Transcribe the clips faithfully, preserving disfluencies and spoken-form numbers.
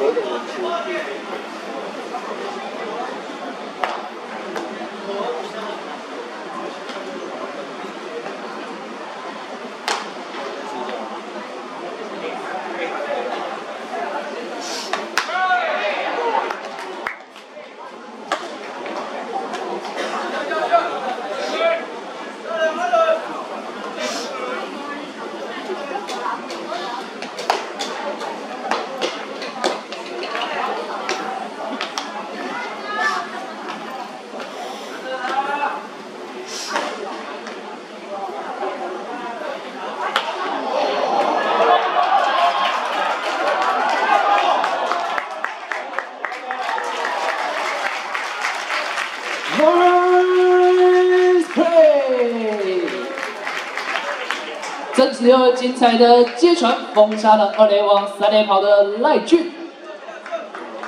这次有精彩的接传，封杀了二垒往三垒跑的赖俊。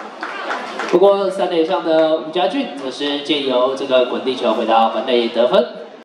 不过三垒上的吴家俊则是借由这个滚地球回到本垒得分。